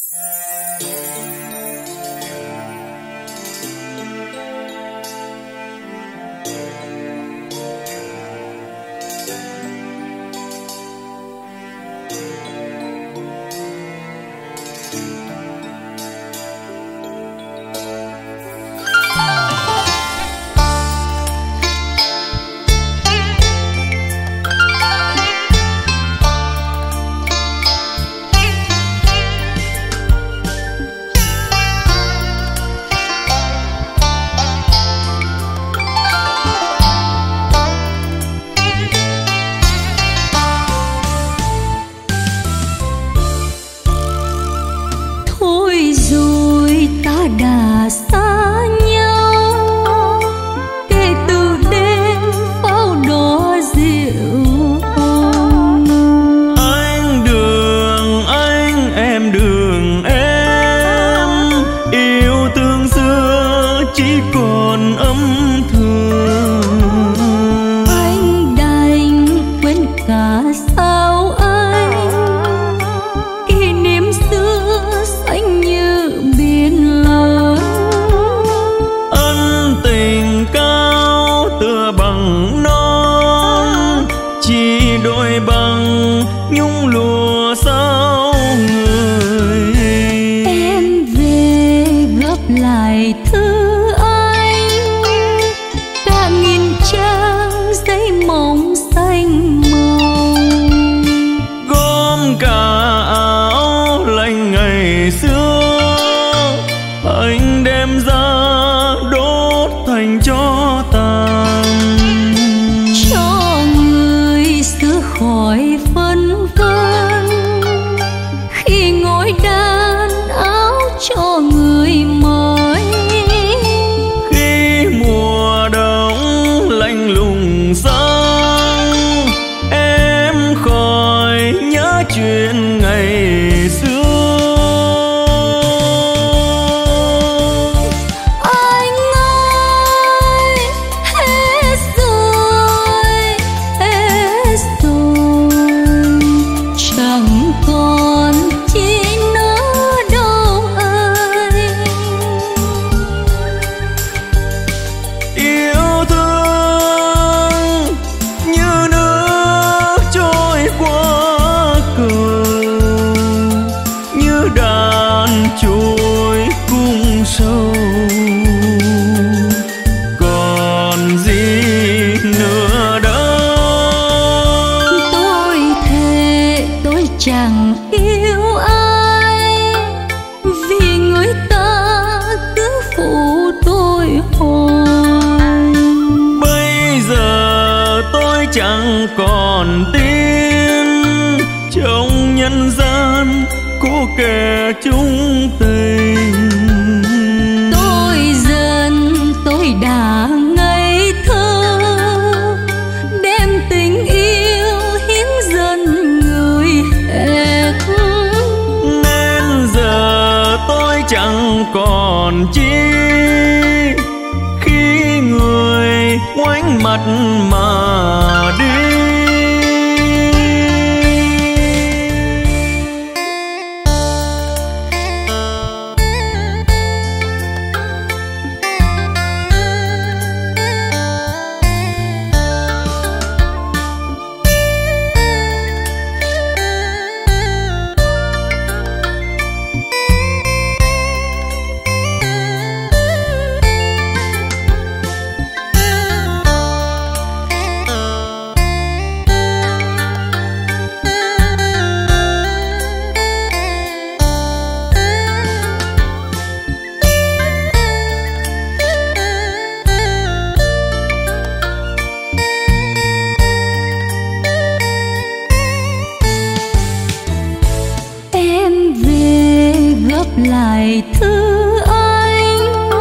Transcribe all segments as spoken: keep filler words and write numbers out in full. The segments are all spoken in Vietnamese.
lại thứ anh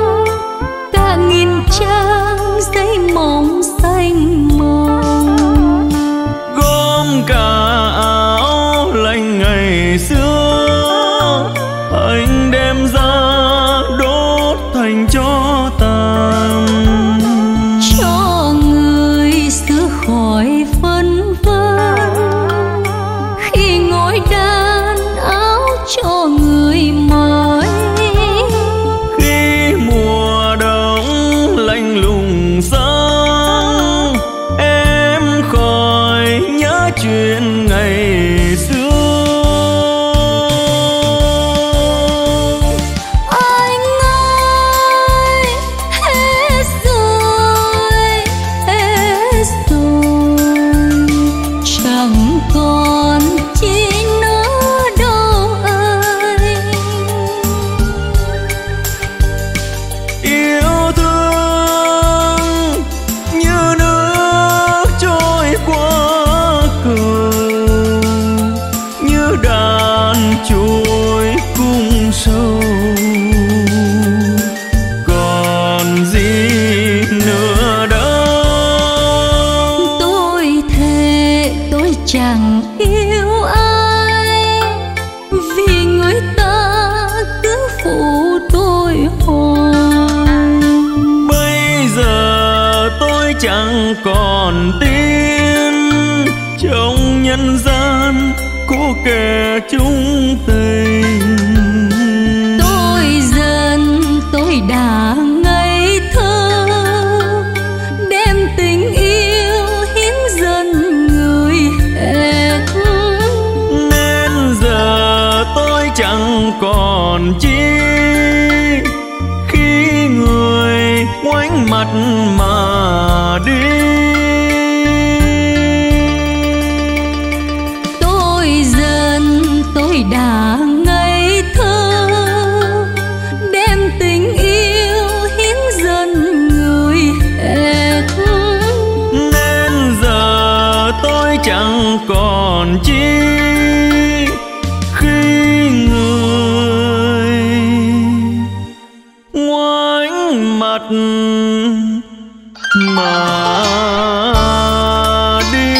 cả nghìn trang giấy mộng xanh màu, gom cả áo lạnh ngày xưa anh đem ra đốt thành tro tàn, cho người xưa khỏi phân vân khi ngồi đan áo cho người gian trôi cung sâu, còn gì nữa đâu. Tôi thề tôi chẳng yêu ai, vì người ta cứ phụ tôi hoài. Bây giờ tôi chẳng còn tin trong nhân gian có kẻ chung tình. Tôi dần tôi đã ngây thơ, đem tình yêu hiến dần người hết. Nên giờ tôi chẳng còn chi khi người ngoảnh mặt mà đi. Tôi dần tôi đã ngây thơ, đem tình yêu hiến dần người hết. Nên giờ tôi chẳng còn chi khi người ngoảnh mặt mà đi.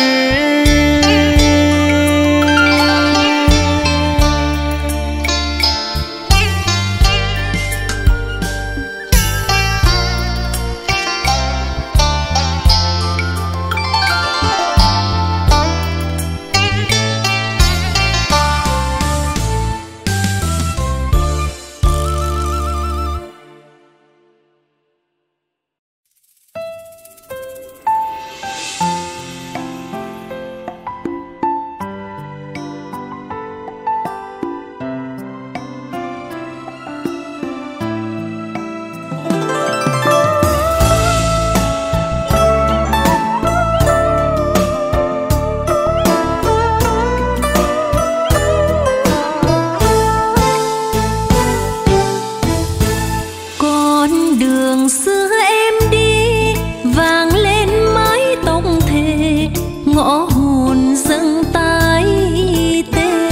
Con đường xưa em đi vang lên mái tóc thề, ngõ hồn dâng tái tê.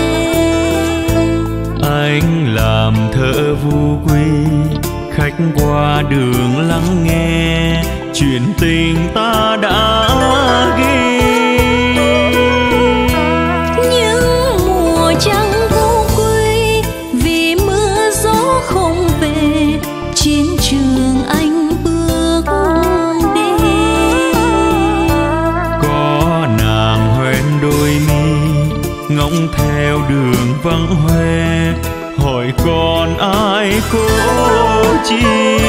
Anh làm thơ vu quy, khách qua đường lắng nghe chuyện tình ta đã ghi. Những mùa trăng vô quy, vì mưa gió không về, chiến trường anh bước đi. Có nàng hoen đôi mi ngóng theo đường vắng hoe, hỏi còn ai cố chi.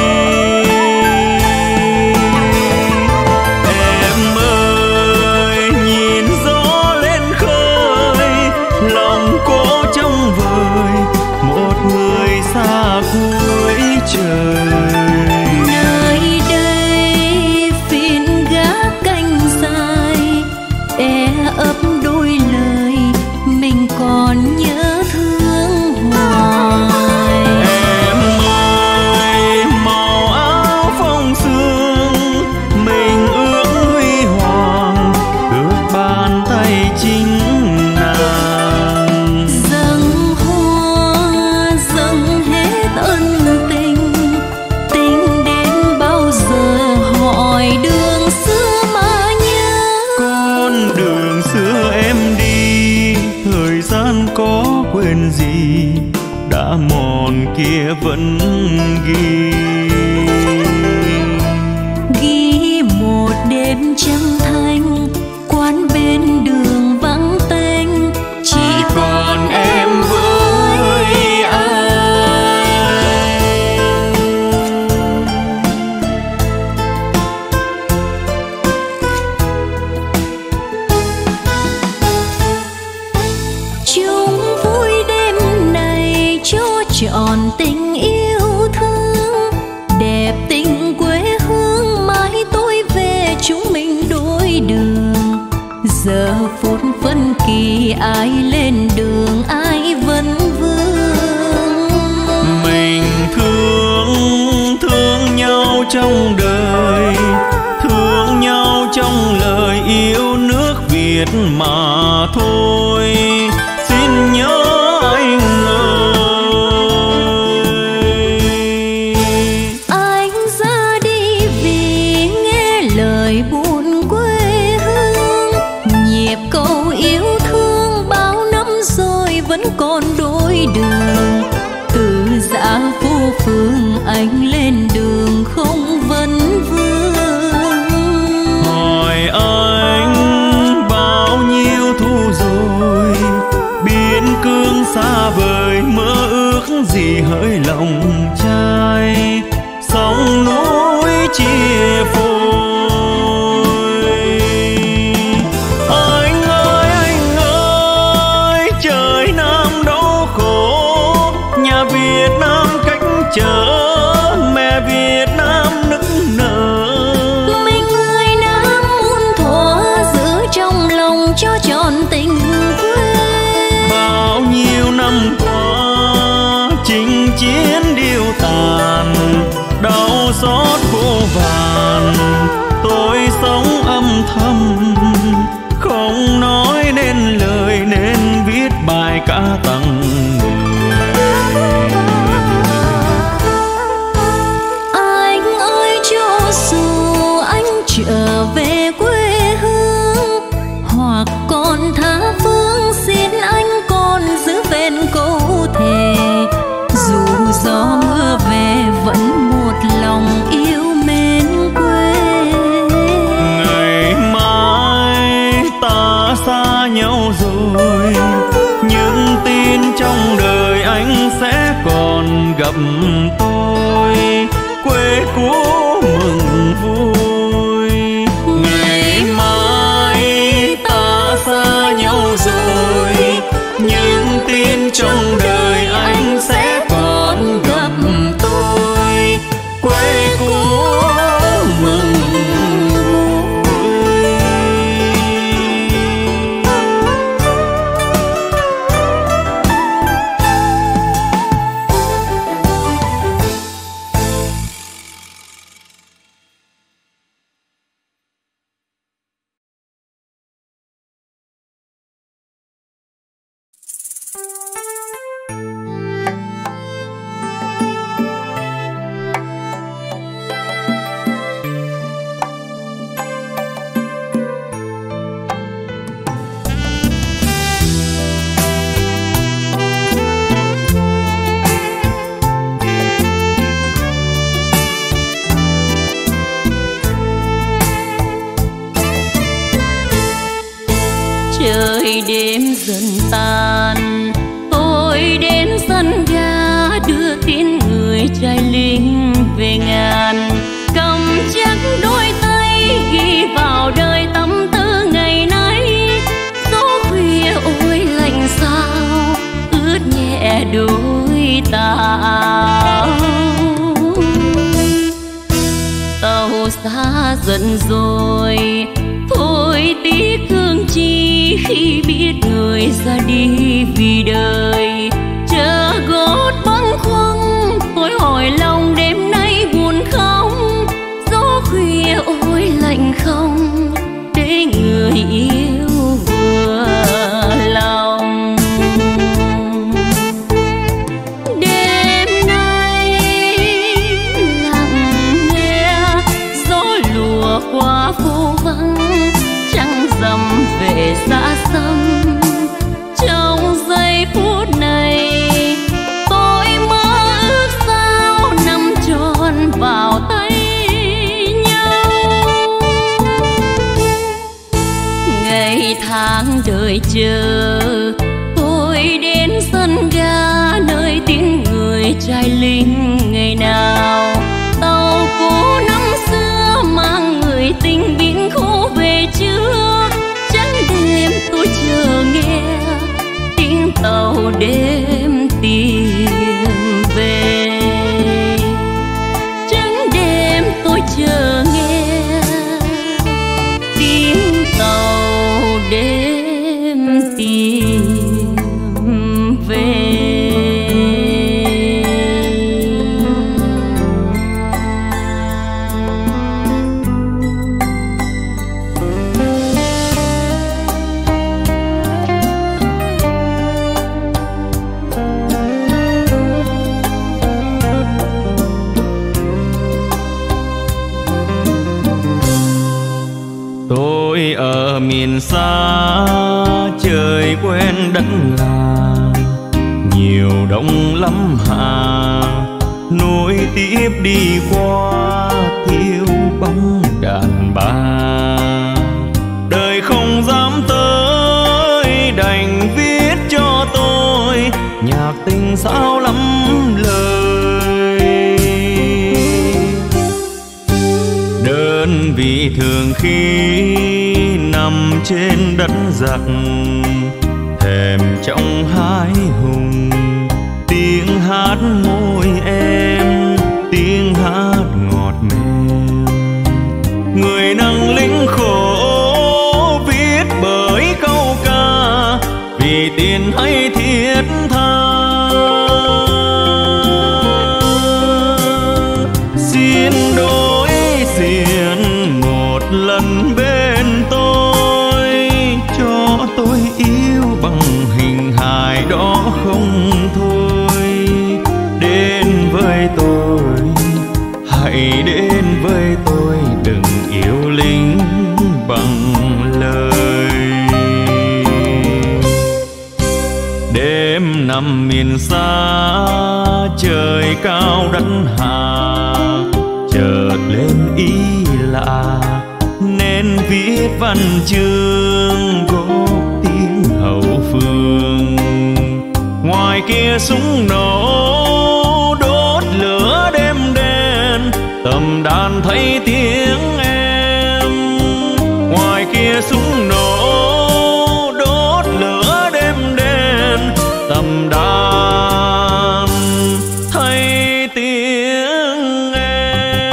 Em ơi nhìn gió lên khơi, lòng cố trông vời một người xa cuối trời. Nơi đây phiên gác canh dài, e ấp đôi lời mình còn nhớ thương hoài. Em ơi màu áo phong sương, mình ước huy hoàng, ước bàn tay chính nàng. Dâng hoa dâng hết ân tình, tình đến bao giờ hỏi đường xưa mà nhớ. Con đường xưa em đi, thời gian có quên gì, đã mòn kia vẫn ghi. Ghi một đêm trăng thanh, quán bên đường vắng tênh, chỉ còn em với anh. Chung vui đêm này cho trọn tình yêu thương, đẹp tình quê hương mãi tôi về chúng mình đôi đường. Giờ phút phân kỳ ai lên đường ai vẫn vương. Mình thương thương nhau trong đời, thương nhau trong lời yêu nước Việt mà thôi. Xin nhớ vẫn còn đôi đường. Từ dã phố phường anh lên đường không vấn vương. Hỏi anh bao nhiêu thu rồi, biên cương xa vời mơ ước gì hỡi lòng trai. Sông núi chia phôi. Anh ơi anh ơi, trời Nam đau khổ, nhà Việt Nam cách trở, mẹ Việt Nam nức nở. Mình người Nam muốn thuở giữ trong lòng cho trọn tình quê. Bao nhiêu năm qua chinh chiến điêu tàn, đau xót vô vàn, tôi sống âm thầm không nói nên lời, nên viết bài ca tặng người. Anh ơi cho dù anh trở về quê hương, hoặc còn tha phương, xin anh còn giữ vẹn câu thề. Dù gió mưa về vẫn một lòng yêu mến quê. Ngày mai ta xa nhau rồi, nhưng tin trong đời anh sẽ còn gặp tôi. Quê cũ mừng vui. Ngày mai ta xa nhau rồi, nhưng tin trong đời anh sẽ còn gặp tôi. Quê cũ mừng vui. Trời đêm dần tan, tôi đến sân ga đưa tin người trai lính về ngàn. Cầm chắc đôi tay ghi vào đời tâm tư ngày nay. Gió khuya ôi lạnh sao, ướt nhẹ đôi tà. Tàu xa dần rồi, thôi tiếc thương chi khi biết người ra đi vì đời. Chờ gót bâng khuâng, tôi hỏi lòng đêm nay buồn không. Gió khuya ôi lạnh không, để người yêu vừa lòng. Đêm nay lặng nghe gió lùa qua phố vắng, trăng rằm về xa xăm. Trong giây phút này tôi mơ ước sao nằm tròn vào tay nhau. Ngày tháng đợi chờ, tôi đến sân ga nơi tiếng người trai lính ngày nào. Tàu cũ năm xưa mang người tình biển khổ về chưa. Trắng đêm tôi chờ nghe tiếng tàu đêm tìm về. Trắng đêm tôi chờ nghe tiếng tàu đêm tìm về. Tôi ở miền xa, trời quen đất làng, đông lắm hà, nối tiếp đi qua thiếu bóng đàn bà. Đời không dám tới đành viết cho tôi nhạc tình sao lắm lời. Đơn vị thường khi nằm trên đất giặc, thèm trong hái hùng, tiếng hát môi em, tiếng hát ngọt mềm. Người nâng lính khổ viết bởi câu ca, vì tiền hay thiết tha. Xin đối diện một lần bên tôi, cho tôi yêu bằng hình hài đó không thôi. Đến với tôi, hãy đến với tôi, đừng yêu lính bằng lời. Đêm nằm miền xa, trời cao đất hà, chợt lên ý lạ nên viết văn chương góp tiếng hậu phương. Ngoài kia súng nổ đốt lửa đêm đen, tầm đàn thấy tiếng em. Ngoài kia súng nổ đốt lửa đêm đen, tầm đàn thấy tiếng em.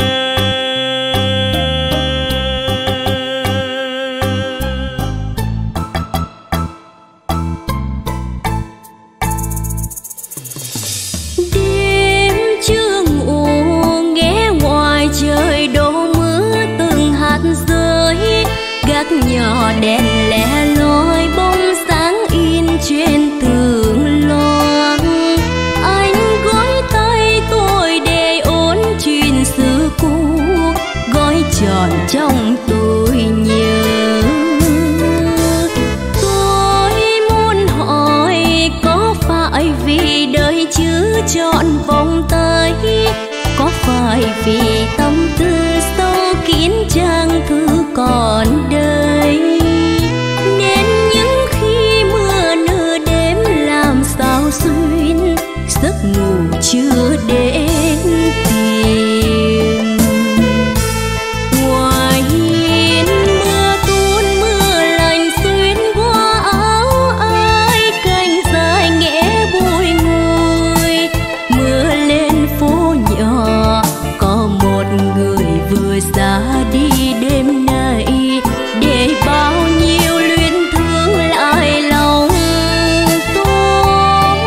Đêm chưa ngủ nghe ngoài trời đổ mưa từng hạt rơi, gác nhỏ đèn lẻ loi bóng sáng in trên tường loang. Anh gói tay tôi để ôn chuyện xưa cũ, gói tròn trong tôi nhớ. Tôi muốn hỏi có phải vì đời chưa trọn vòng tay, có phải vì tâm tư sâu kín trang thư còn đây, nên những khi mưa nửa đêm làm sao xuyên giấc ngủ chưa đến tìm. Ngoài hiên mưa tuôn mưa lạnh xuyên qua áo ai, cánh dài nghe bùi ngùi. Mưa lên phố nhỏ có một người vừa ra đi đêm nay, để bao nhiêu luyến thương lại lòng tôi.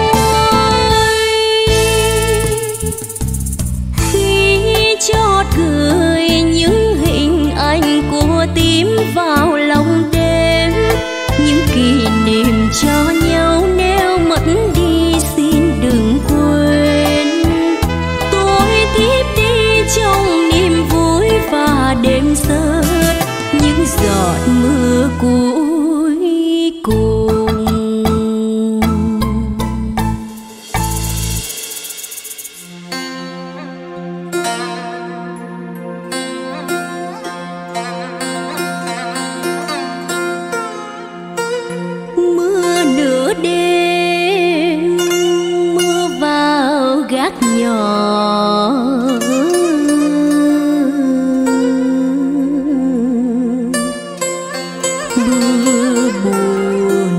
Khi chót gửi những hình ảnh của tím vào lòng đêm, những kỷ niệm cho nhau nếu mất đi xin đừng quên. Tôi tiếp đi trong niềm vui và đêm rớt những giọt mưa cuối cùng. Mưa nửa đêm mưa vào gác nhỏ, mưa buồn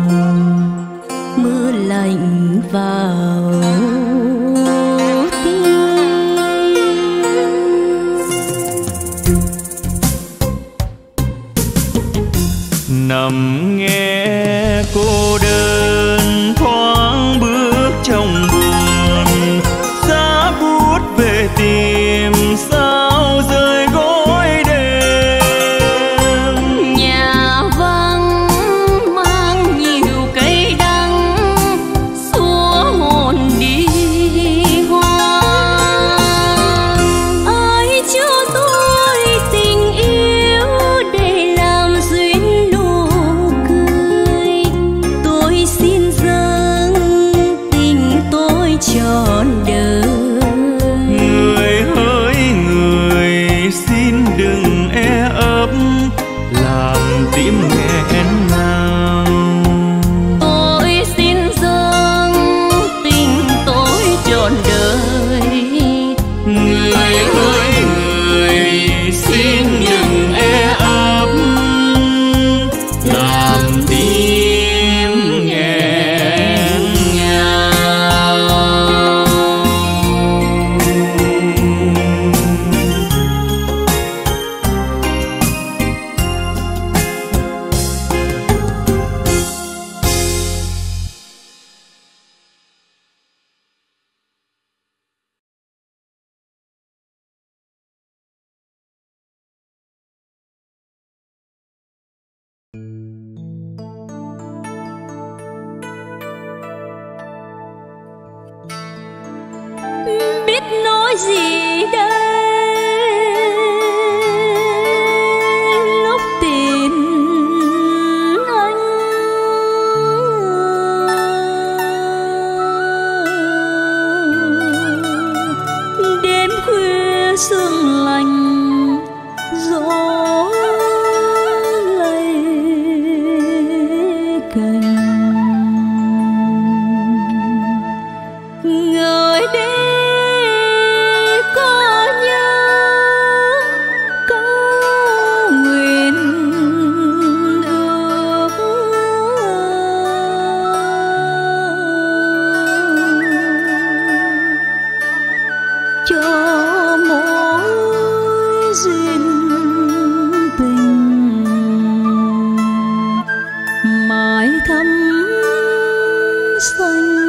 mưa lạnh vào tim. Nằm nghe cô đơn thoáng bước trong buồn, giá bút về tìm sao rơi gối đêm. Nhà vắng mang nhiều cây đắng xua hồn đi biết nói gì đây lúc tìm anh. Đêm khuya sương lạnh gió lay cành, người đi có nhớ câu nguyện ước cho mỗi duyên tình mãi thắm xanh.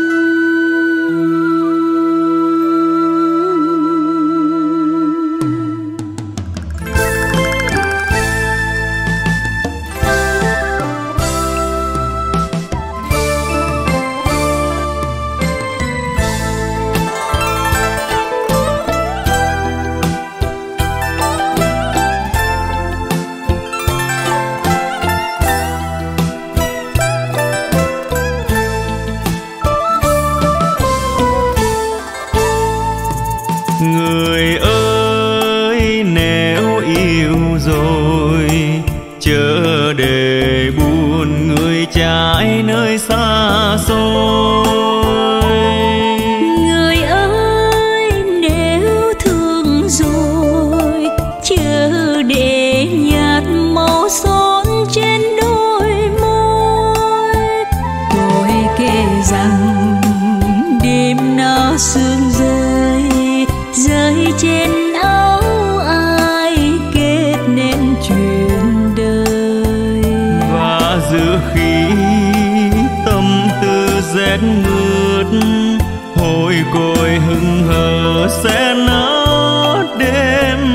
Người ơi nếu yêu rồi chớ để buồn người trái nơi xa xôi. Người ơi nếu thương rồi chớ để nhạt màu son trên đôi môi. Tôi kể rằng đêm nào sương rơi rơi trên áo ai kết nên chuyện đời. Và giữa khi tâm tư rét mướt hồi côi hững hờ sẽ nở đêm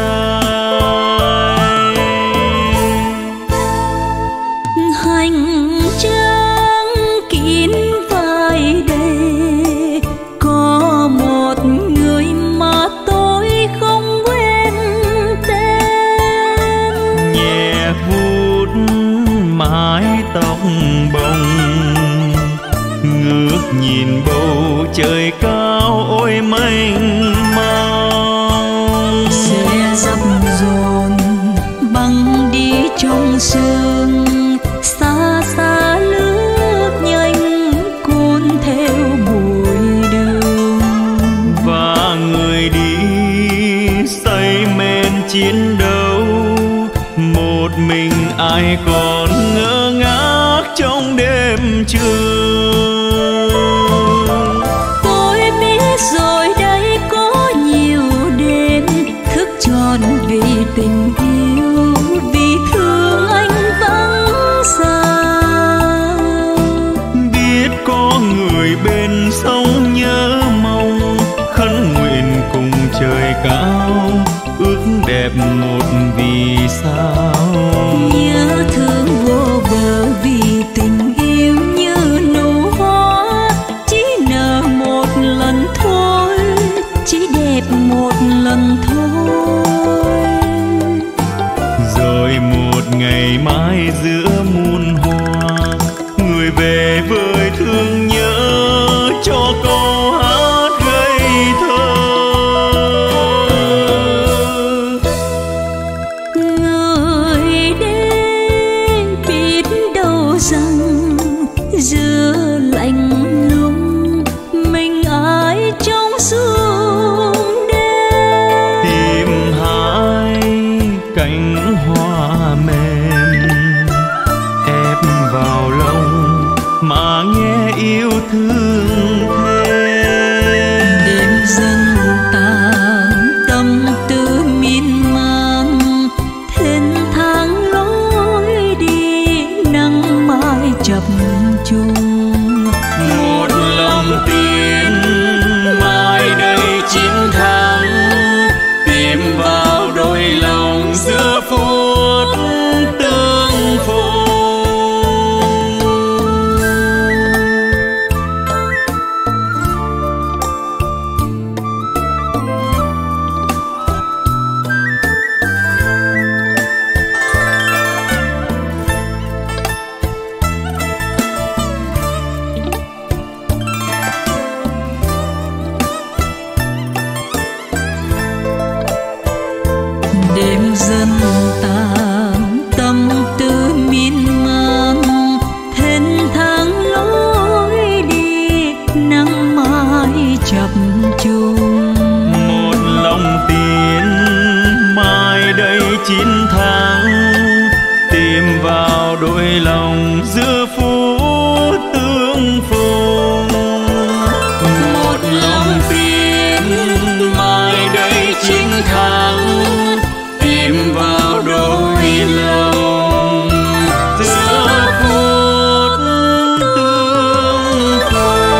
dài. Hành trang kín vai đây có một người mà tôi không quên tên. Nhẹ vuốt mái tóc bồng ngước nhìn bầu trời cao ôi mênh mang. Xe dập dồn băng đi trong sương xa xa lướt nhanh cuốn theo bụi đường. Và người đi say men chiến đấu một mình ai còn ngơ ngác trong đêm trường. Tôi biết rồi đây có nhiều đêm thức tròn vì tình yêu, vì thương anh vắng xa. Biết có người bên sông nhớ mong khấn nguyện cùng trời cao ước đẹp một vì sao. Nhớ thương vô dần tàn tâm tư miên man, thênh thang lối đi nắng mai chập trùng. Một lòng tin mai đây chín tháng, tìm vào đôi lòng giữa phút tương phùng. Một lòng tin mai đây chín tháng, tìm vào đôi lòng giữa phút tương phùng.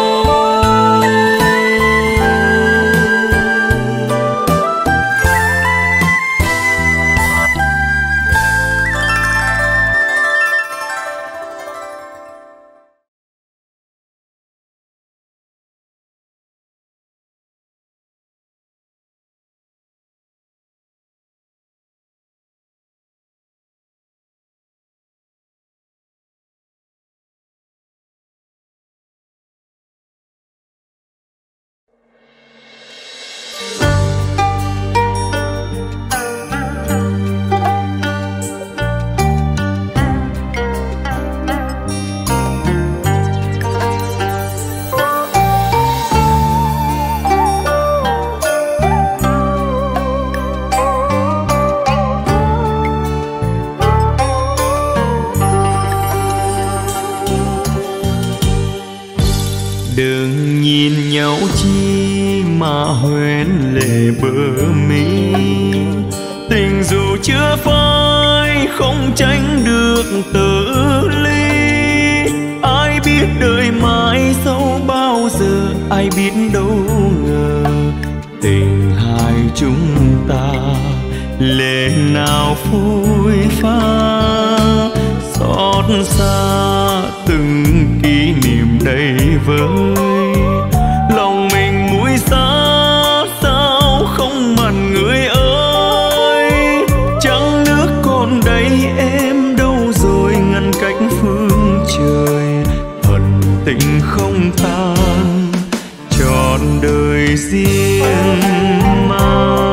Đừng nhìn nhau chi mà hoen lệ bờ mi, tình dù chưa phai không tránh được tự ly. Ai biết đời mai sau bao giờ, ai biết đâu ngờ tình hai chúng ta lệ nào phôi pha. Xót xa từng kỷ niệm đầy vơi, lòng mình mũi xa sao không mặn người ơi. Trăng nước còn đây em đâu rồi, ngăn cách phương trời hận tình không tan trọn đời riêng mang.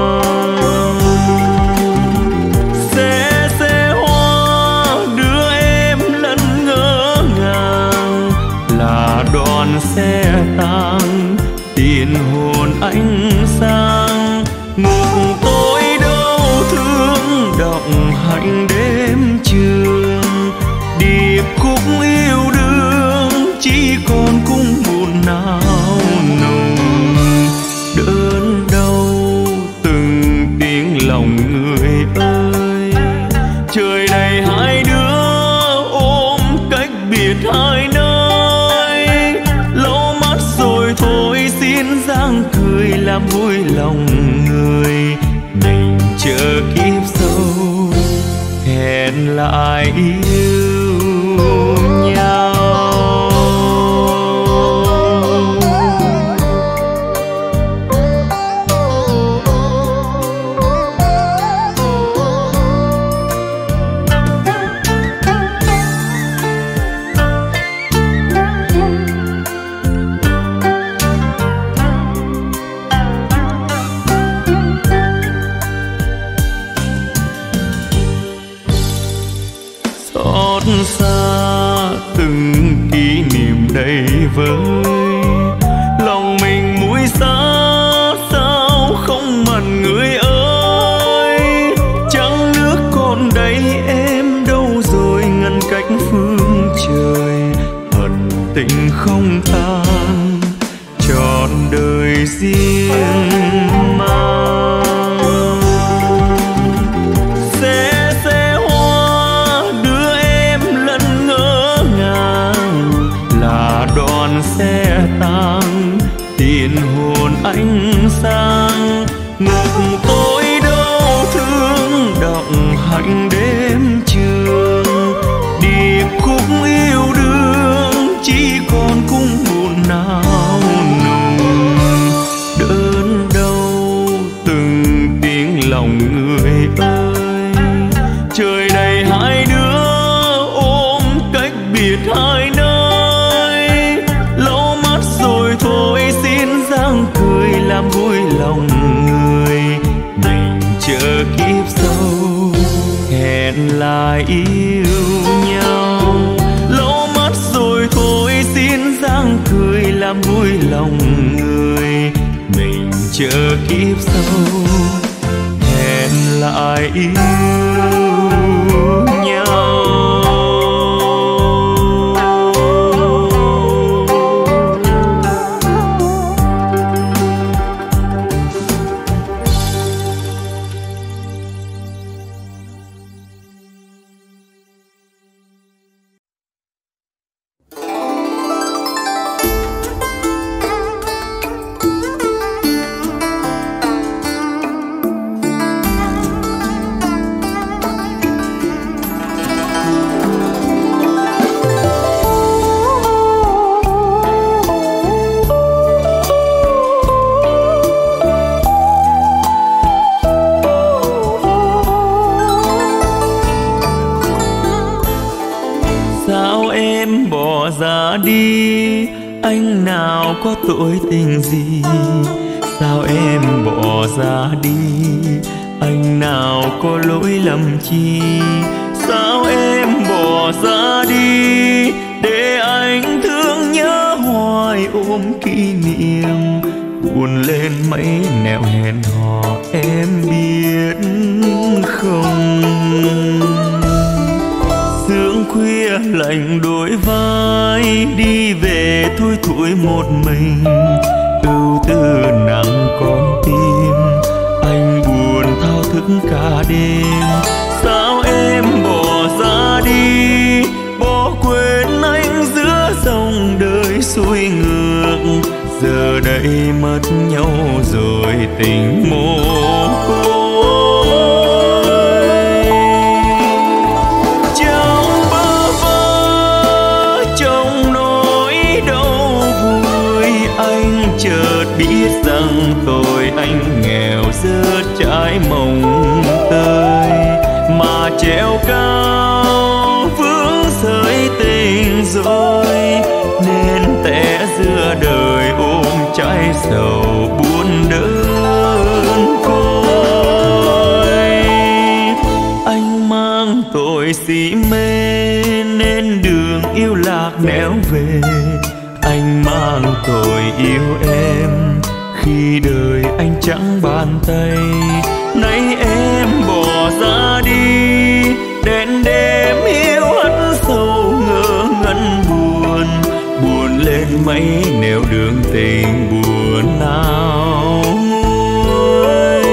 Đoàn xe tang tiền hồn ánh sáng, ngục tối đau thương động hạnh đêm trường. Điệp khúc yêu đương chỉ còn cung buồn nào nồng, đớn đau từng tiếng lòng người ơi. Trời này hai đứa ôm cách biệt hai nơi, dáng cười làm vui lòng người. Mình chờ kiếp sau hẹn lại yêu nhau. Xót xa từng kỷ niệm đầy vơi, lòng mình mũi xa sao không mặn người ơi. Trăng nước còn đây em đâu rồi, ngăn cách phương trời hận tình không tan trọn đời riêng mang. Xe tang tiền hồn ánh sáng, ngục tối đau thương động hạnh đêm trường. Điệp khúc yêu đương chỉ còn cung buồn nào nồng, đớn đau từng tiếng lòng người ơi. Trời này hai đứa ôm cách biệt hai nơi, lâu mắt rồi thôi làm vui lòng người. Mình chờ kiếp sau hẹn lại yêu nhau. Anh nào có tội tình gì, sao em bỏ ra đi? Anh nào có lỗi lầm chi, sao em bỏ ra đi? Để anh thương nhớ hoài ôm kỷ niệm, buồn lên mấy nẻo hẹn hò em biết không? Sương khuya lạnh đôi vai, đi về thui thủi một mình, ưu tư nặng con tim, anh buồn thao thức cả đêm. Sao em bỏ ra đi, bỏ quên anh giữa dòng đời xuôi ngược, giờ đây mất nhau rồi tình mồ côi. Chợt biết rằng tôi anh nghèo rớt trái mồng tơi, mà treo cao vướng sợi tình rồi, nên té giữa đời ôm trái sầu buồn đơn côi. Anh mang tội si mê nên đường yêu lạc nẻo về, anh mang tội yêu em khi đời anh chẳng bàn tay. Nay em bỏ ra đi, đèn đêm hiu hắt sâu ngơ ngẩn buồn, buồn lên mấy nẻo đường tình buồn nào nguôi.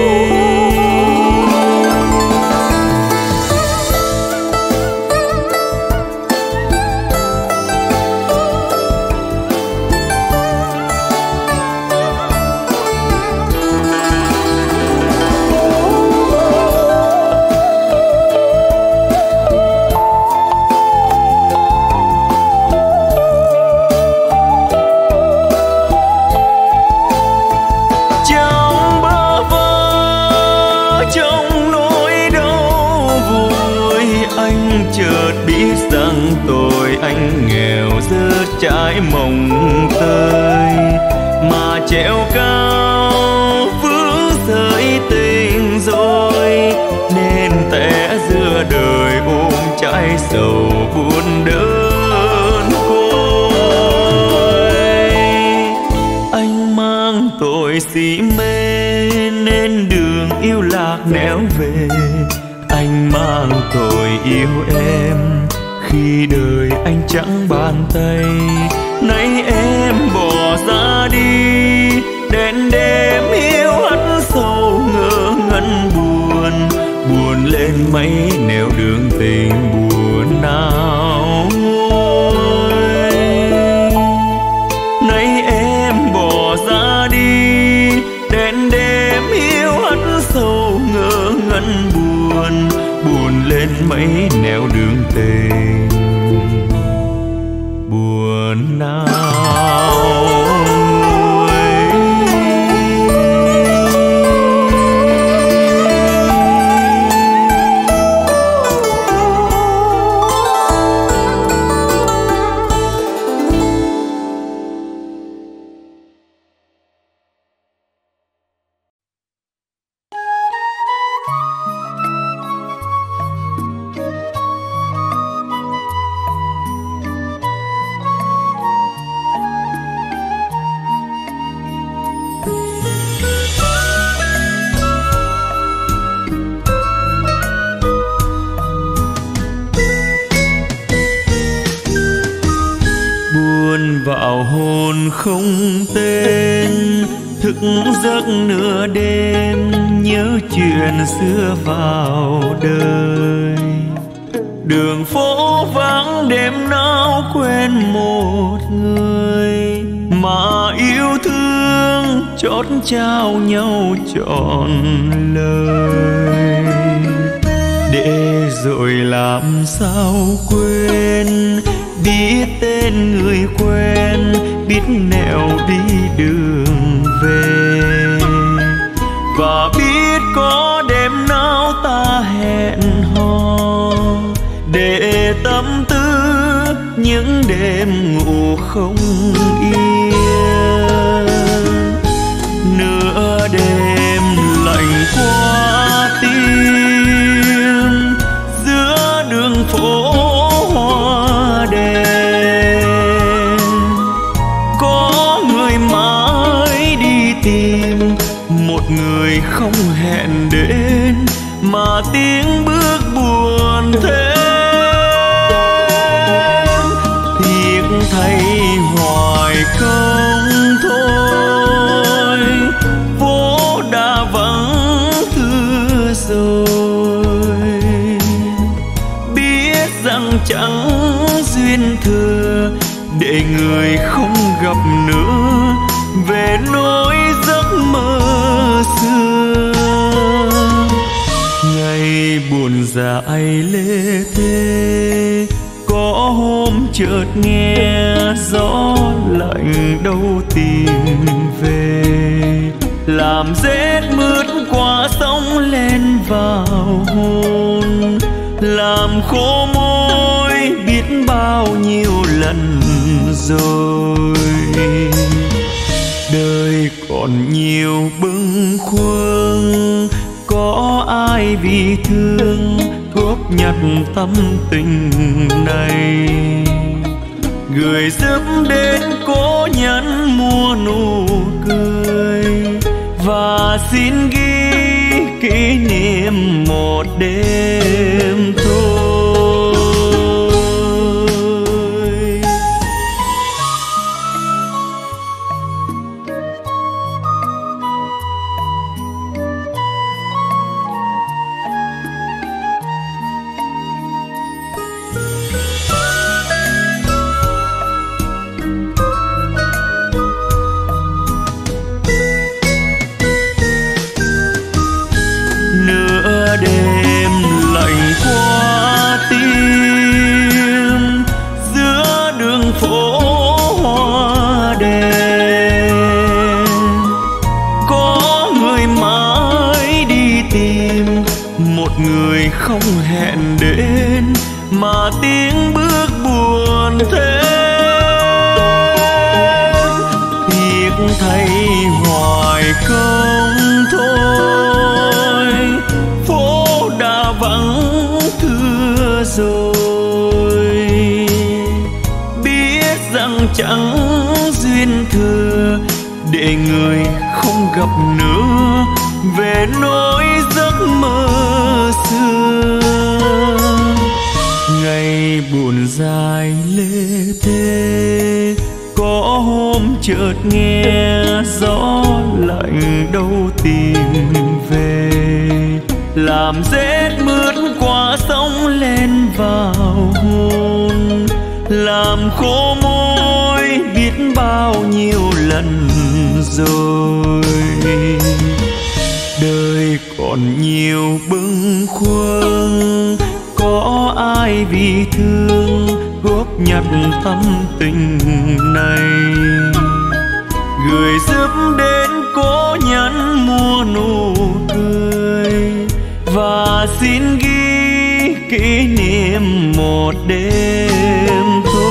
Chợt biết rằng tôi anh nghèo rớt trái mồng tơi, mà treo cao vướng sợi tình rồi, nên té giữa đời ôm trái sầu buồn đơn côi. Anh mang tội si mê nên đường yêu lạc nẻo về, anh mang tội yêu em khi đời anh chẳng bàn tay. Nay em bỏ ra đi, đèn đêm hiu hắt sâu ngơ ngẩn buồn, buồn lên mấy nẻo đường tình buồn nào nguôi. Nay em bỏ ra đi, đèn đêm hiu hắt sâu ngơ ngẩn buồn, buồn lên mấy nẻo đường tình buồn nào nguôi. không tên, thức giấc nửa đêm nhớ chuyện xưa vào đời. Đường phố vắng đêm nào quên một người mà yêu thương chót trao nhau trọn lời. Để rồi làm sao quên, biết tên người quen, biết nẻo đi đường về, và biết có đêm nào ta hẹn hò để tâm tư những đêm ngủ không yên. Nửa đêm lạnh qua tim, giữa đường phố hoa đèn, có người mãi đi tìm một người không hẹn đến, mà tiếng bước buồn thêm. Tiếc thay hoài không thôi, phố đã vắng thưa rồi. Biết rằng chẳng duyên thừa để người không gặp nữa, về nỗi giấc mơ xưa. Ngày buồn dại lê thế, có hôm chợt nghe gió lạnh đâu tìm về, làm rét mướt qua sóng lên vào hôn, làm khô môi biết bao nhiêu lần rồi. Đời còn nhiều bâng khuâng, có ai vì thương góp nhặt tâm tình này, gửi giúp đến cố nhân mua nụ cười, và xin ghi kỷ niệm một đêm thôi. Đêm lạnh qua tim, giữa đường phố hoa đèn, có người mãi đi tìm một người không hẹn đến, mà tiếng bước buồn thêm. Tiếc thay hoài không thôi, vắng thưa rồi. Biết rằng chẳng duyên thừa để người không gặp nữa, về nỗi giấc mơ xưa. Ngày buồn dài lê thế, có hôm chợt nghe gió lạnh đâu tìm về, làm rét mướt qua sóng lên vào hôn, làm khô môi biết bao nhiêu lần rồi. Đời còn nhiều bâng khuâng, có ai vì thương góp nhặt tâm tình này, gửi giúp đến cố nhân mua nụ cười, và xin ghi kỷ niệm một đêm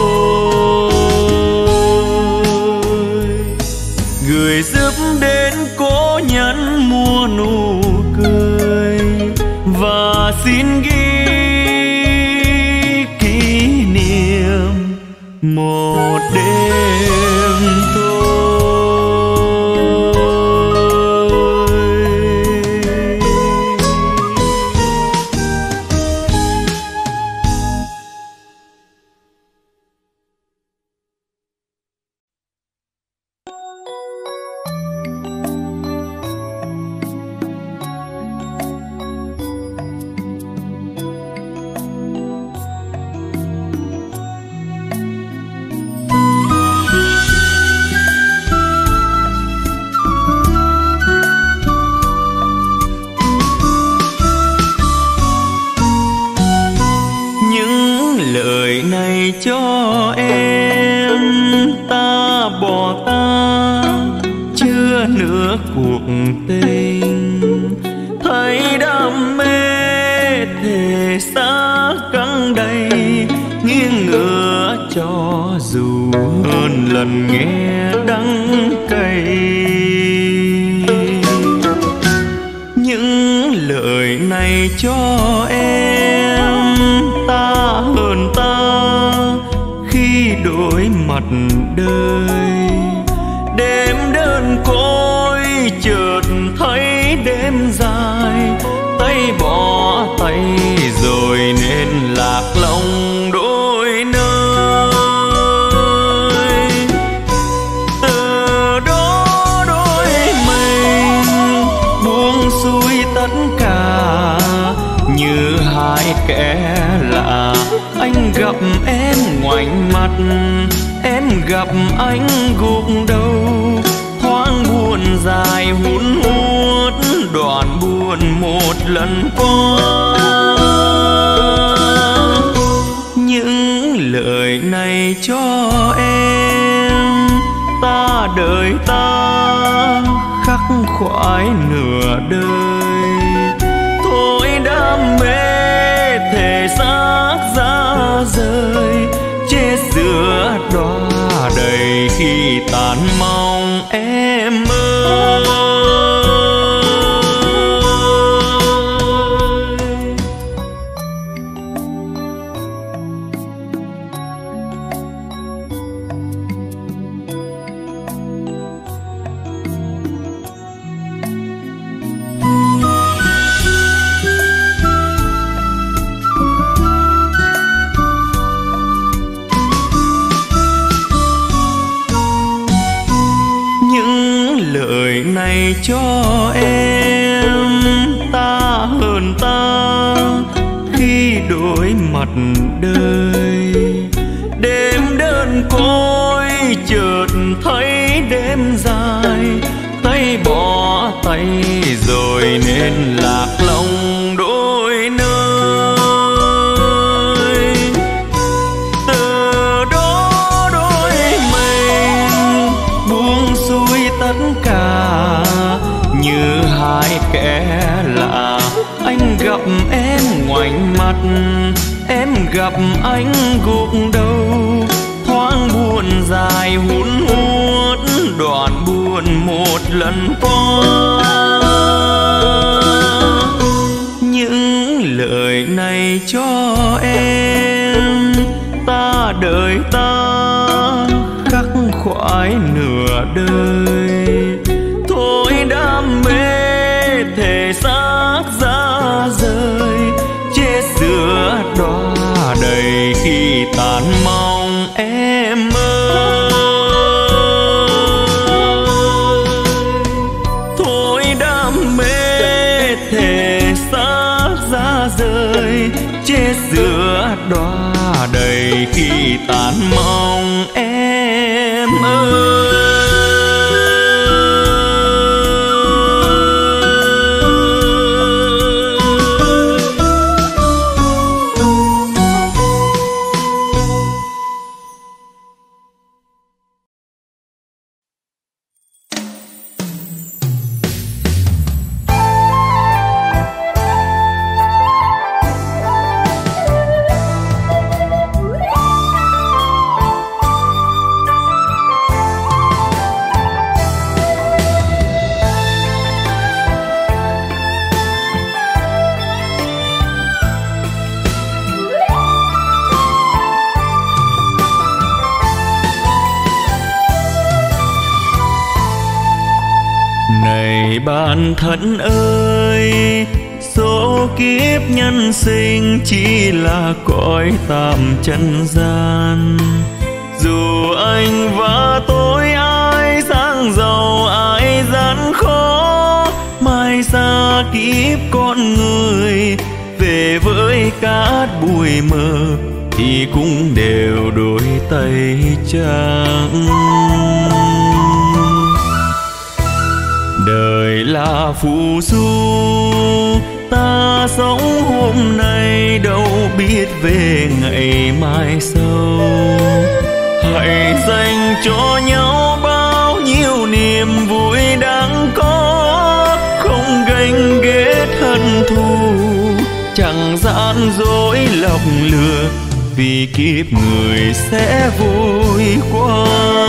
thôi. Gửi giúp đến cố nhân mua nụ cười, và xin ghi kỷ niệm một đêm thôi. nữa cuộc tình. Thấy đam mê thể xác căng đầy, nghiêng ngửa cho dù hơn lần nghe đắng cay. Những lời này cho em, ta hơn ta khi đối mặt đời. Đêm đơn côi chợt thấy đêm dài, tay bỏ tay rồi nên lạc lòng đôi nơi. Từ đó đôi mình buông xuôi tất cả như hai kẻ lạ. Anh gặp em ngoảnh mặt, em gặp anh gục đầu. Thoáng buồn dài hun hút, đoạn buồn một lần qua. Những lời này cho em, ta đời ta khắc khoải nửa đời. Thôi đam mê thể xác ra rời, chết giữa đóa đầy khi tàn mong em ơi. Lời này cho em, ta hơn ta khi đối mặt đời. Đêm đơn côi chợt thấy đêm dài, tay bỏ tay rồi nên lạc lòng đôi nơi. Từ đó đôi mình buông xuôi tất cả như hai kẻ lạ. Anh gặp em ngoảnh mặt, em gặp anh gục đầu. Thoáng buồn dài hun hút, đoạn buồn một lần qua. Những lời này cho em, ta đời ta khắc khoải nửa đời. Thôi đam mê thể xác ra rời, chết giữa đóa đầy khi tàn mong em ơi. Thôi đam mê thể xác ra rời, chết giữa đóa đầy khi tàn mong em ơi. Bạn thân ơi, số kiếp nhân sinh chỉ là cõi tạm trần gian. Dù anh và tôi ai sang giàu ai gian khó, mai xa kiếp con người về với cát bụi mờ thì cũng đều đôi tay trắng. Đời là phù du, ta sống hôm nay đâu biết về ngày mai sau. Hãy dành cho nhau bao nhiêu niềm vui đáng chẳng gian dối lọc lừa, vì kiếp người sẽ vội qua.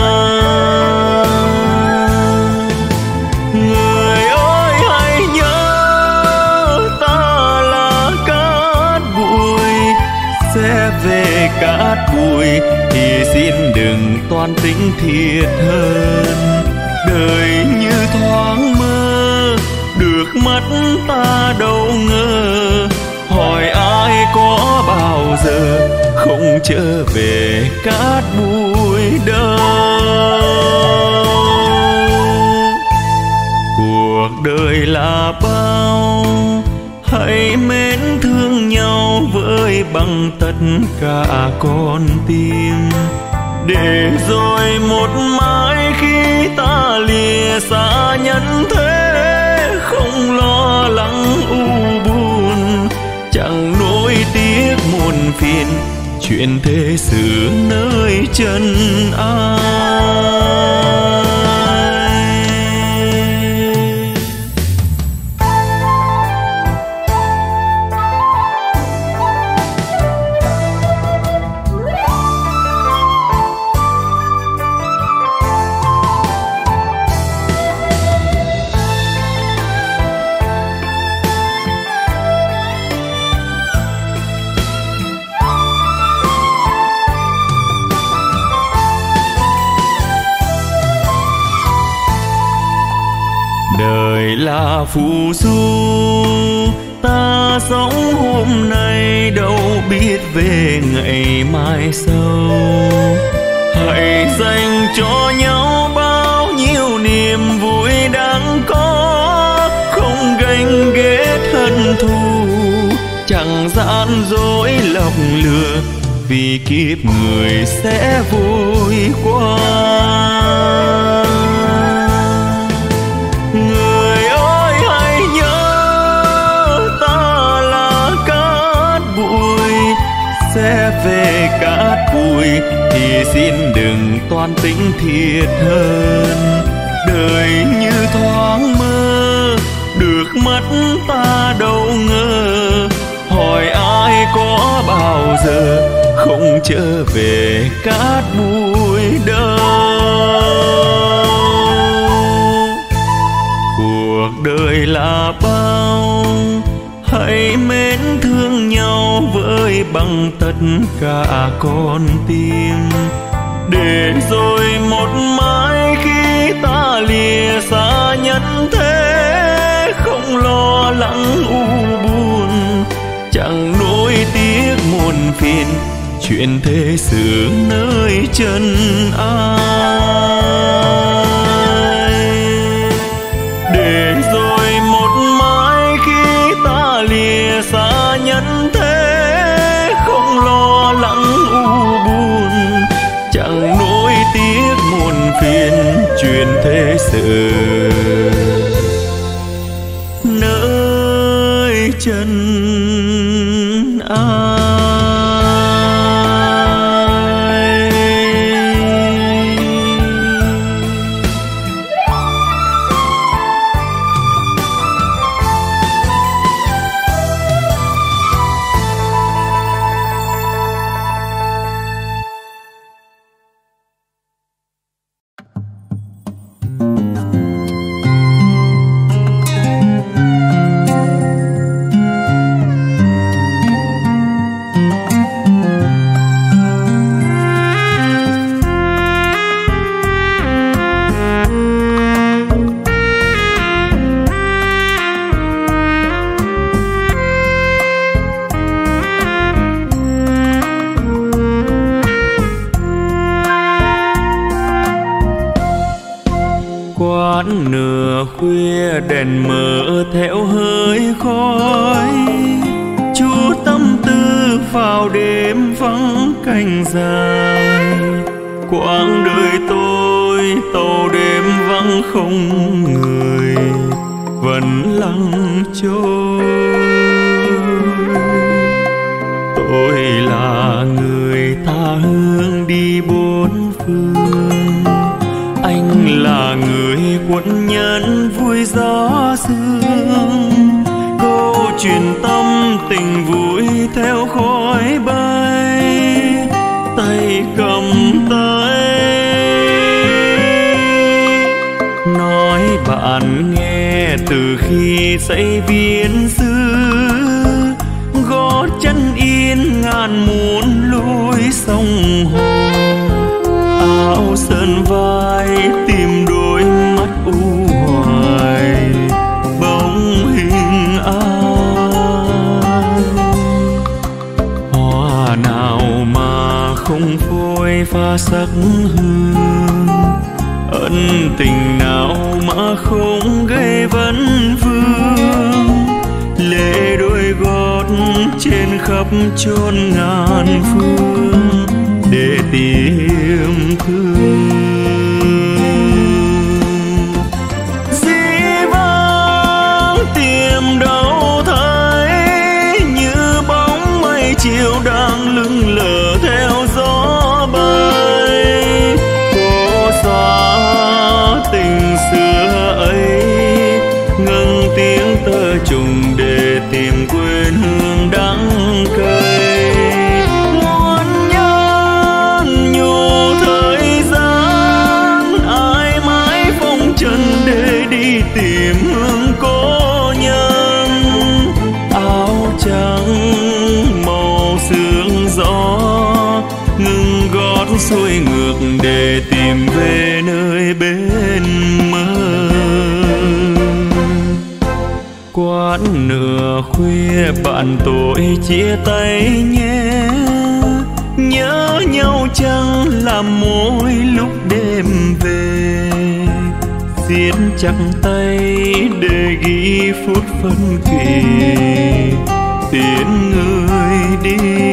Người ơi hãy nhớ ta là cát bụi, sẽ về cát bụi thì xin đừng toan tính thiệt hơn. Đời như thoáng mơ, được mất ta đâu ngờ, hỏi ai có bao giờ không trở về cát bụi đâu. Cuộc đời là bao, hãy mến thương nhau với bằng tất cả con tim, để rồi một mai khi ta lìa xa nhân thế, không lo lắng u buồn, chẳng nỗi tiếc muôn phiền, chuyện thế sự nơi chân ai. Đời là phù du, ta sống hôm nay đâu biết về ngày mai sau. Hãy dành cho nhau bao nhiêu niềm vui đang có, không ganh ghét hận thù, chẳng gian dối lọc lừa, vì kiếp người sẽ vội qua. Sẽ về cát bụi thì xin đừng toan tính thiệt hơn. Đời như thoáng mơ, được mất ta đâu ngờ, hỏi ai có bao giờ không trở về cát bụi đâu. Cuộc đời là bao, hãy mến thương nhau với bằng tất cả con tim, để rồi một mai khi ta lìa xa nhân thế, không lo lắng u buồn, chẳng nỗi tiếc muôn phiền, chuyện thế sự nơi chân ai. Để rồi một mai khi ta lìa xa nhân thế, không lo lắng u buồn, chẳng nỗi tiếc muôn phiền, chuyện thế sự nơi chân ai. Quán nửa khuya đèn mờ theo hơi khói, chút tâm tư vào đêm vắng canh dài. Quãng đời tôi tàu đêm vắng không người, vẫn lặng trôi. Tôi là người tha hương đi bốn phương, anh là người quân nhân vui gió sương. Câu truyền tâm tình vui theo khói bay, tay cầm tay nói bạn nghe từ khi xây viên xứ, gót chân yên ngàn muôn lối sông hồ, áo sơn vai tìm đôi mắt u hoài bóng hình ai. Hoa nào mà không phôi pha sắc hương, ân tình nào mà không gây vấn vương, lệ đôi gót trên khắp chốn ngàn phương để tìm thương. Dĩ vãng tìm đâu thấy, như bóng mây chiều đang lững lờ theo gió bay. Cố xóa tình xưa ấy, ngân tiếng tơ trùng để tìm quên hương đắng cay. Muốn nhớ nhủ thời gian, ai mãi phong trần để đi tìm hương cố nhân. Áo trắng màu sương gió, ngừng gót xuôi ngược để tìm về nơi bên mơ. Quán nửa khuya bạn tôi chia tay nhé, nhớ nhau chăng làm mỗi lúc đêm về. Siết chặt tay để ghi phút phân kỳ, tiễn người đi.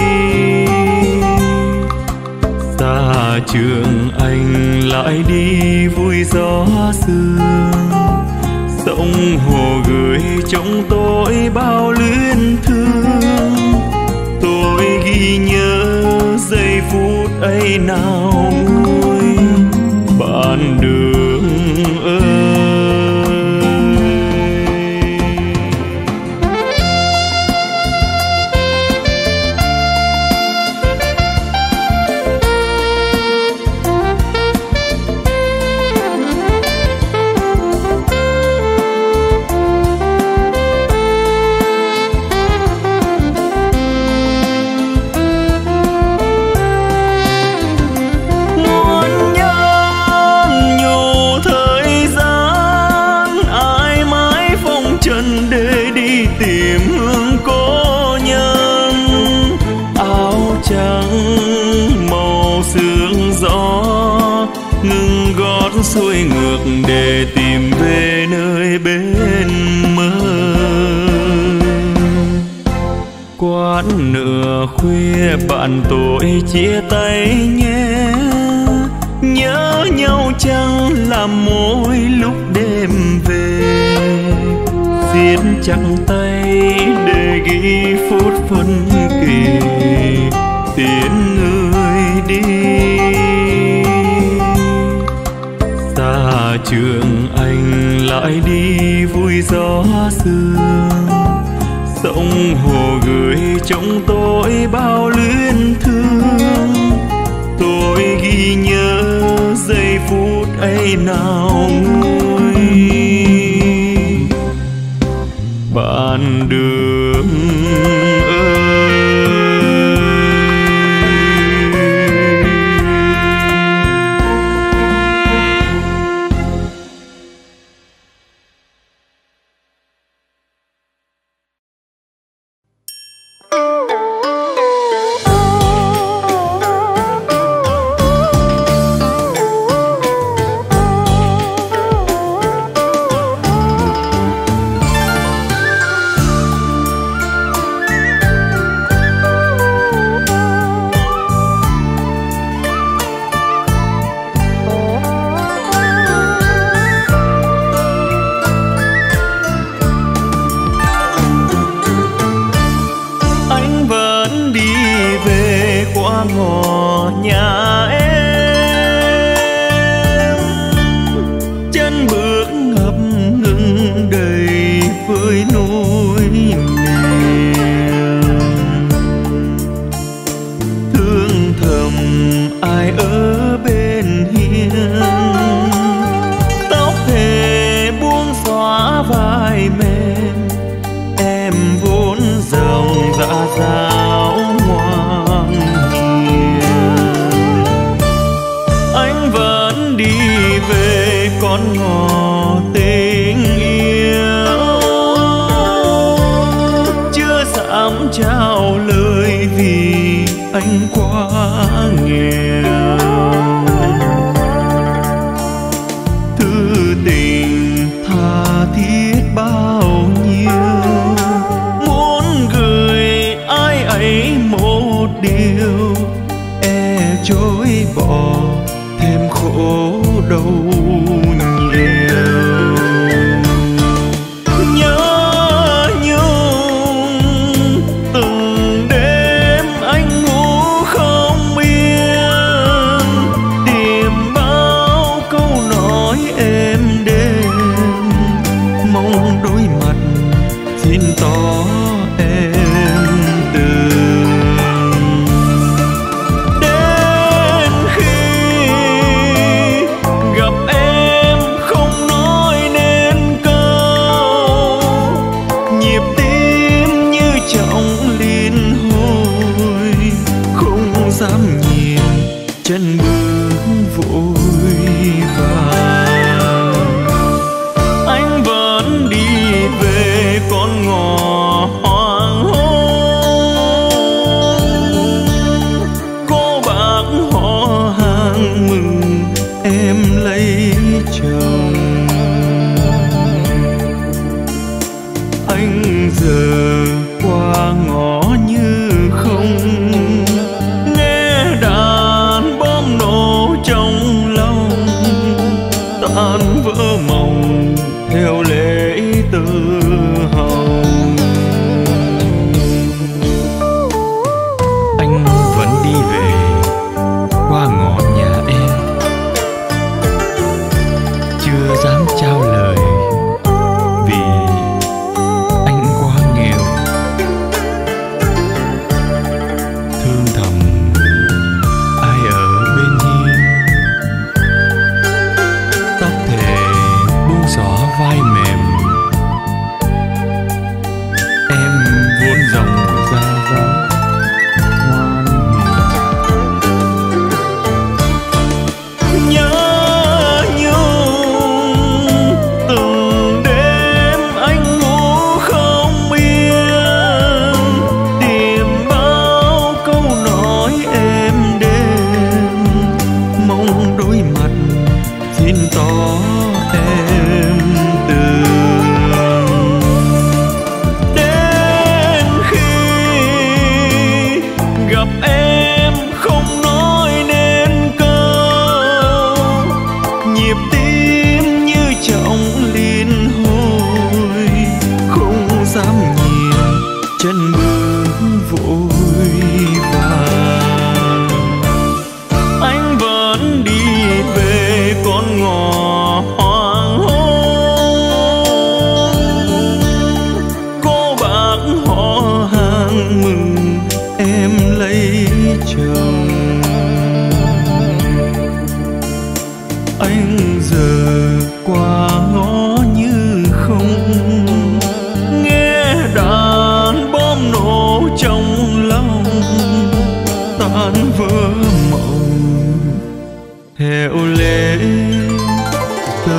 Xa trường anh lại đi vui gió sương, sông hồ gửi trong tôi bao luyến thương. Tôi ghi nhớ giây phút ấy nào nguôi bạn đường ơi. Xuôi ngược để tìm về nơi bên mơ. Quán nửa khuya bạn tôi chia tay nhé, nhớ nhau chăng làm mỗi lúc đêm về. Siết chặt tay để ghi phút phân kỳ, tiễn người đi. Trường anh lại đi vui gió sương, sông hồ gửi trong tôi bao luyến thương. Tôi ghi nhớ giây phút ấy nào nguôi bạn đường ơi. con ngỏ tình yêu, chưa dám trao lời vì anh quá nghèo. Thư tình tha thiết bao nhiêu, muốn gửi ai ấy một điều, e chối bỏ thêm khổ đau nhiều. Nhớ nhung từng đêm anh ngủ không yên, tìm bao câu nói êm đềm, mong đôi mặt xin tỏ em tường. Đến khi gặp em không nói nên câu, nhịp tim như trọng liên hồi, không dám nhìn chân bước vội vàng. Anh vẫn đi về con ngõ hoàng hôn, cô bác họ hàng mừng em lấy chồng. Anh giờ qua ngõ như không, nghe đàn bom nổ trong lòng, tan vỡ mộng theo lễ tơ hồng. Anh vẫn đi về qua ngõ nhà em, chưa dám trao lời vì anh quá nghèo. Thương thầm ai ở bên hiên, tóc thề buông xõa vai mềm, em vốn dòng ra gió ngoan hiền. Nhớ nhung từng đêm anh ngủ không yên, tìm bao câu nói êm đềm, mong đôi mặt xin tỏ em tường. Đến khi gặp em không nói nên câu, nhịp tim như trọng liên hồi, không dám nhìn chân bước vội vàng. Anh vẫn đi về con ngõ hoàng hôn, cô bác họ hàng mừng em lấy chồng. Anh giờ qua ngõ như không, nghe đàn bom nổ trong lòng, tan vỡ mộng theo lễ tơ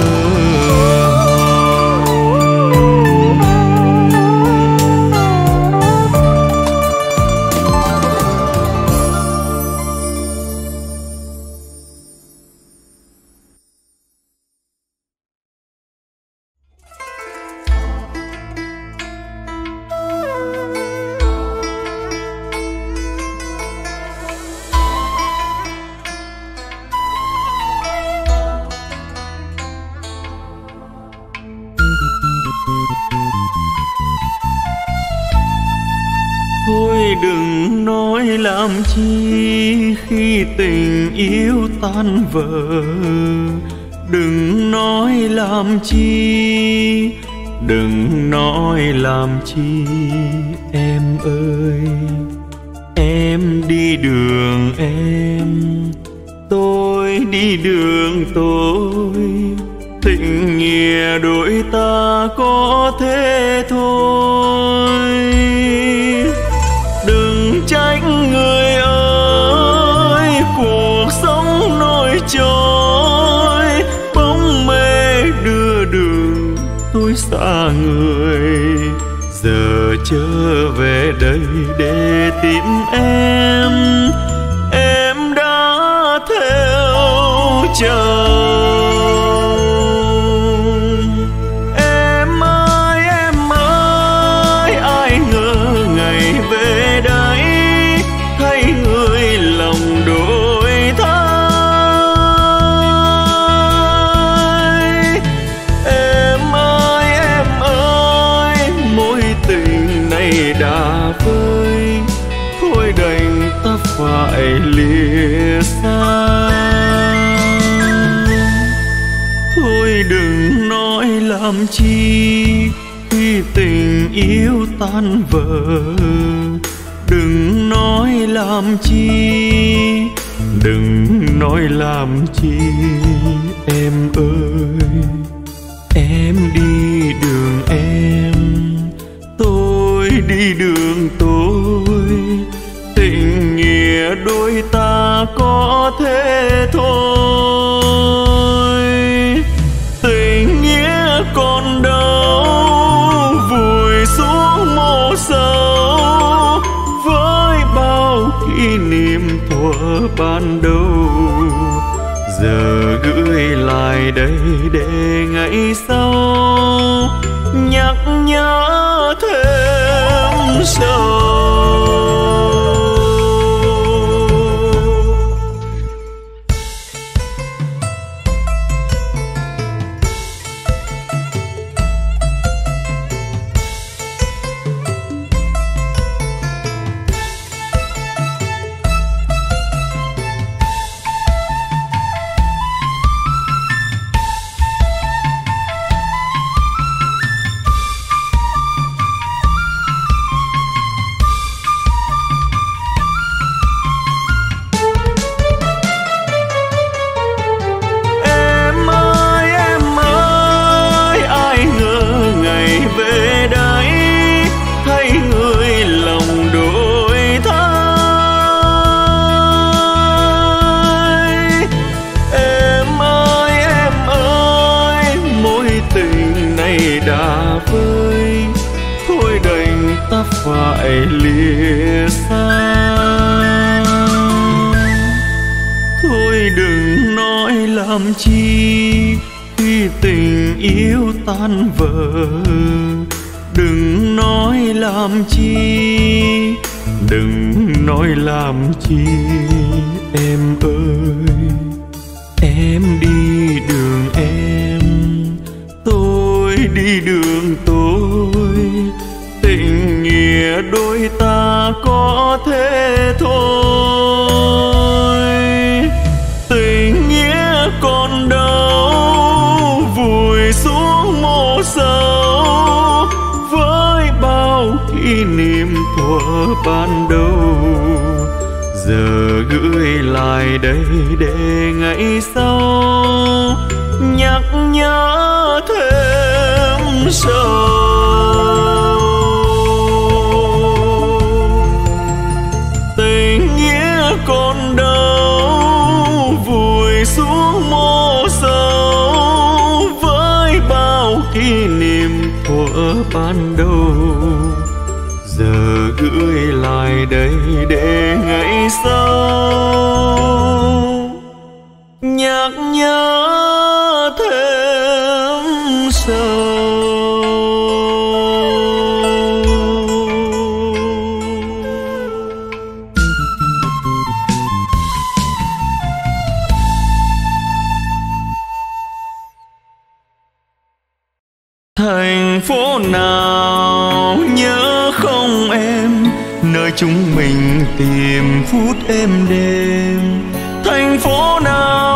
thôi đừng nói làm chi khi tình yêu tan vỡ, đừng nói làm chi, đừng nói làm chi em ơi. Em đi đường em, tôi đi đường tôi, tình nghĩa đôi ta có thế thôi. Đừng trách người ơi, cuộc sống nổi trôi, bóng mê tôi xa người, giờ trở về đây để tìm em. Em đã theo chồng. Em ơi em ơi, ai ngờ ngày về đây thấy người lòng đổi thay. Em ơi em ơi, mối tình này đã vơi, thôi đành ta phải lìa xa. Thôi đừng nói làm chi khi tình yêu tan vỡ, đừng nói làm chi, đừng nói làm chi. Em ơi em đi đường em, tôi đi đường tôi, tình nghĩa đôi ta có thế thôi. Tình nghĩa còn đâu vùi xuống mộ sâu, với bao kỷ niệm thuở ban đầu, giờ gửi lại đây để ngày sau nhắc nhớ thêm sâu. Đã vơi, thôi đành ta phải lìa xa. Thôi đừng nói làm chi khi tình yêu tan vỡ, đừng nói làm chi, đừng nói làm chi. Em ơi em đi đường em, tôi đi đường tôi, tình nghĩa đôi ta có thế thôi. Tình nghĩa còn đâu vùi xuống mộ sâu, với bao kỷ niệm thuở ban đầu, giờ gửi lại đây để ngày sau nhắc nhớ thêm sâu. Tình nghĩa còn đâu vùi xuống mộ sâu, với bao kỷ niệm thuở ban đầu, giờ gửi lại đây để ngày sau nhắc nhớ thêm sâu. Thành phố nào nhớ không em, nơi chúng mình tìm phút êm đêm. Thành phố nào